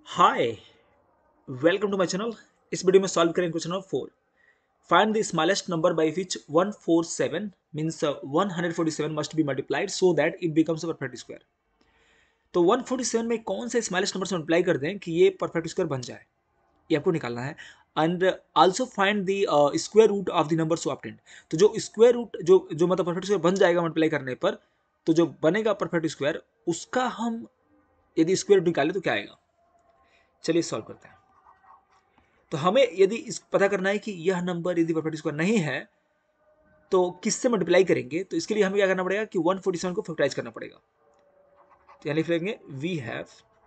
Hi, welcome to my channel. इस video में solve करेंगे question number 4। Find the smallest number by which 147 means 147 must be multiplied so that it becomes a perfect square. तो 147 में कौन से smallest number से multiply कर दें कि ये परफेक्ट स्क्वायर बन जाए, ये आपको निकालना है। And also find the square root of the number so obtained. तो जो स्क्वायर रूट जो मतलब परफेक्ट स्क्वायर बन जाएगा मल्टीप्लाई करने पर, तो जो बनेगा परफेक्ट स्क्वायर उसका हम यदि स्क्वायर रूट निकालें तो क्या आएगा। चलिए सॉल्व करते हैं। तो हमें यदि इस पता करना है कि यह नंबर यदि परफेक्ट स्क्वायर नहीं है तो किससे मल्टीप्लाई करेंगे। तो इसके लिए हमें क्या करना पड़ेगा कि 147 को फैक्टराइज करना पड़ेगा। तो यहाँ लिख लेंगे वी हैव,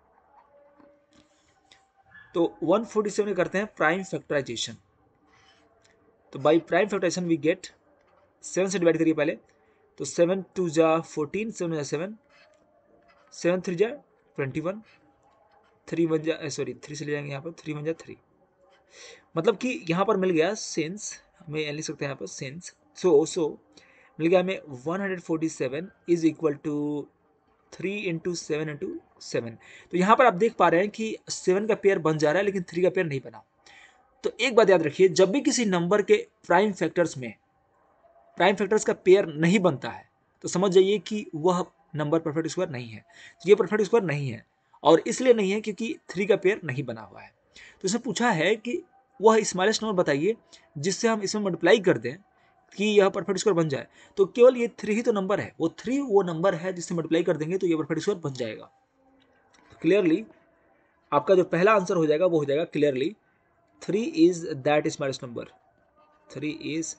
तो 147 करते हैं प्राइम फैक्टराइजेशन। तो by prime factorization we get 7 से डिवाइड करिए पहले। तो 7 2 जा 14, 7 जा 7, 7 3 जा 21, 3 1 जा सॉरी 3 से ले जाएंगे यहाँ पर, 3 1 जा 3। मतलब कि यहाँ पर मिल गया सिंस, हमें लिख सकते हैं यहाँ पर सिंस सो मिल गया हमें 147 is equal to 3 into 7 into 7। तो यहाँ पर आप देख पा रहे हैं कि 7 का पेयर बन जा रहा है लेकिन 3 का पेयर नहीं बना। तो एक बात याद रखिए, जब भी किसी नंबर के प्राइम फैक्टर्स में प्राइम फैक्टर्स का पेयर नहीं बनता है तो समझ जाइए कि वह नंबर परफेक्ट स्क्वायर नहीं है। तो ये परफेक्ट स्क्वायर नहीं है, और इसलिए नहीं है क्योंकि 3 का पेयर नहीं बना हुआ है। तो इसमें पूछा है कि वह स्मॉलेस्ट नंबर बताइए जिससे हम इसमें मल्टीप्लाई कर दें कि यह परफेक्ट स्क्वायर बन जाए। तो केवल ये 3 ही तो नंबर है, वो 3 वो नंबर है जिससे मल्टीप्लाई कर देंगे तो ये परफेक्ट स्क्वायर बन जाएगा। तो क्लियरली आपका जो पहला आंसर हो जाएगा वो हो जाएगा clearly 3 is that smallest number. 3 is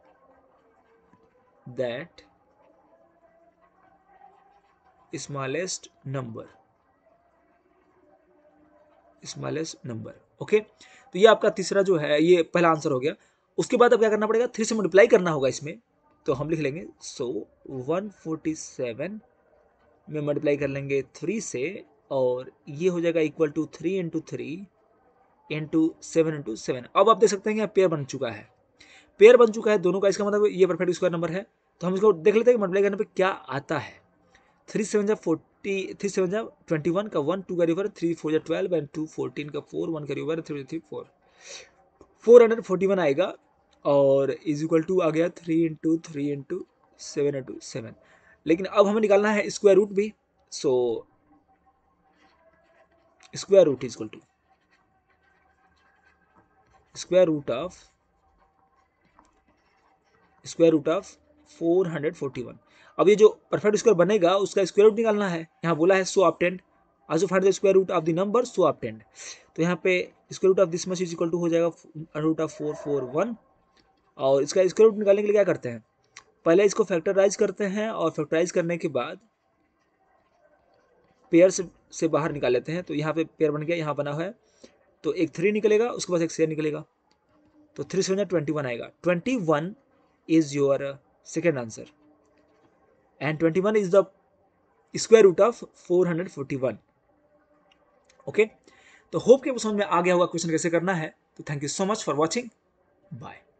that smallest number, smallest number. Okay, तो ये आपका तीसरा जो है ये पहला आंसर हो गया। उसके बाद अब क्या करना पड़ेगा, 3 से मल्टीप्लाई करना होगा इसमें। तो हम लिख लेंगे सो 147 में मल्टीप्लाई कर लेंगे 3 से, और ये हो जाएगा equal to 3 into 3 into 7 into 7। अब आप देख सकते हैं कि पेयर बन चुका है, पेयर बन चुका है दोनों का। इसका मतलब ये परफेक्ट स्क्वायर नंबर है। तो हम इसको देख लेते हैं कि मल्टीप्लाई करने पे क्या आता है। 3 7 जा 40, 3 7 जा 21 का 1 2 कैरी ओवर, 3 4 जा 12 एंड 2 14 का 4 1 कैरी ओवर, 3 3 4 441 आएगा। और इज इक्वल टू आ गया 3 इंटू 3 इंटू 7 इंटू 7। लेकिन अब हमें निकालना है स्क्वायर रूट भी। So square root is equal to square root of 441। अब ये जो परफेक्ट स्क्वायर बनेगा उसका स्क्वायर रूट निकालना है। यहाँ बोला है so obtained, also find the square root of the number so obtained. तो यहाँ पे square root of this much is equal to हो जाएगा रूट ऑफ 441। और इसका स्क्वायर रूट निकालने के लिए क्या करते हैं, पहले इसको फैक्टराइज करते हैं और फैक्टराइज करने के बाद पेयर से बाहर निकाल लेते हैं। तो यहाँ पे पेयर बन गया, यहाँ बना हुआ है। तो एक 3 निकलेगा, उसके बाद एक 6 निकलेगा। तो 3 से 21 आएगा। 21 is your second answer and 21 is the square root of 441। Okay, तो होप कि समझ में आ गया होगा क्वेश्चन कैसे करना है। तो thank you so much for watching, bye.